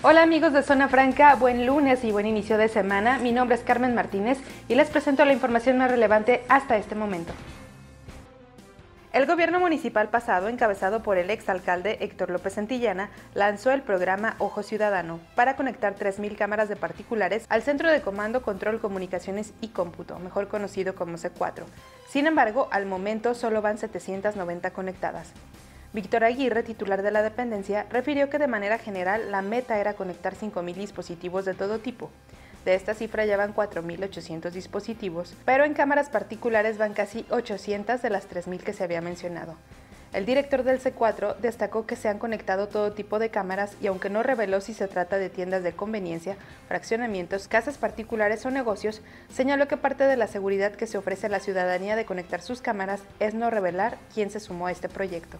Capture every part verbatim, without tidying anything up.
Hola amigos de Zona Franca, buen lunes y buen inicio de semana. Mi nombre es Carmen Martínez y les presento la información más relevante hasta este momento. El gobierno municipal pasado, encabezado por el exalcalde Héctor López Santillana, lanzó el programa Ojo Ciudadano para conectar tres mil cámaras de particulares al Centro de Comando, Control, Comunicaciones y Cómputo, mejor conocido como C cuatro. Sin embargo, al momento solo van setecientas noventa conectadas. Víctor Aguirre, titular de la dependencia, refirió que de manera general la meta era conectar cinco mil dispositivos de todo tipo. De esta cifra ya van cuatro mil ochocientos dispositivos, pero en cámaras particulares van casi ochocientas de las tres mil que se había mencionado. El director del C cuatro destacó que se han conectado todo tipo de cámaras y aunque no reveló si se trata de tiendas de conveniencia, fraccionamientos, casas particulares o negocios, señaló que parte de la seguridad que se ofrece a la ciudadanía de conectar sus cámaras es no revelar quién se sumó a este proyecto.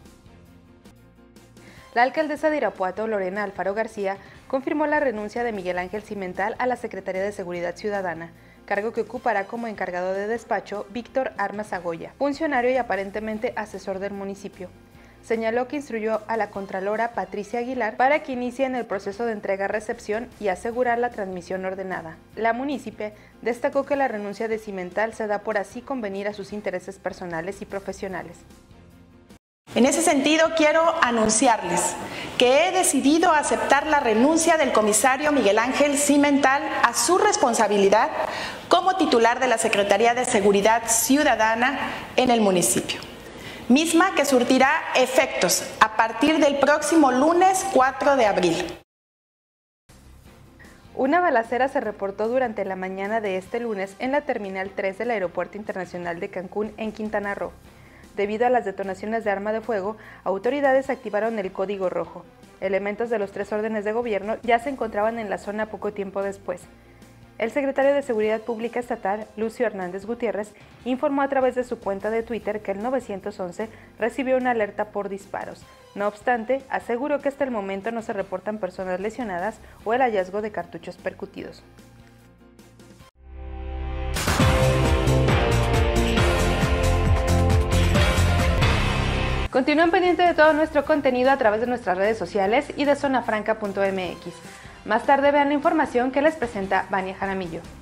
La alcaldesa de Irapuato, Lorena Alfaro García, confirmó la renuncia de Miguel Ángel Cimental a la Secretaría de Seguridad Ciudadana, cargo que ocupará como encargado de despacho Víctor Armas Agoya, funcionario y aparentemente asesor del municipio. Señaló que instruyó a la contralora Patricia Aguilar para que inicien el proceso de entrega-recepción y asegurar la transmisión ordenada. La munícipe destacó que la renuncia de Cimental se da por así convenir a sus intereses personales y profesionales. En ese sentido, quiero anunciarles que he decidido aceptar la renuncia del comisario Miguel Ángel Cimental a su responsabilidad como titular de la Secretaría de Seguridad Ciudadana en el municipio, misma que surtirá efectos a partir del próximo lunes cuatro de abril. Una balacera se reportó durante la mañana de este lunes en la Terminal tres del Aeropuerto Internacional de Cancún, en Quintana Roo. Debido a las detonaciones de arma de fuego, autoridades activaron el código rojo. Elementos de los tres órdenes de gobierno ya se encontraban en la zona poco tiempo después. El secretario de Seguridad Pública Estatal, Lucio Hernández Gutiérrez, informó a través de su cuenta de Twitter que el nueve once recibió una alerta por disparos. No obstante, aseguró que hasta el momento no se reportan personas lesionadas o el hallazgo de cartuchos percutidos. Continúen pendientes de todo nuestro contenido a través de nuestras redes sociales y de zona franca punto m x. Más tarde vean la información que les presenta Vania Jaramillo.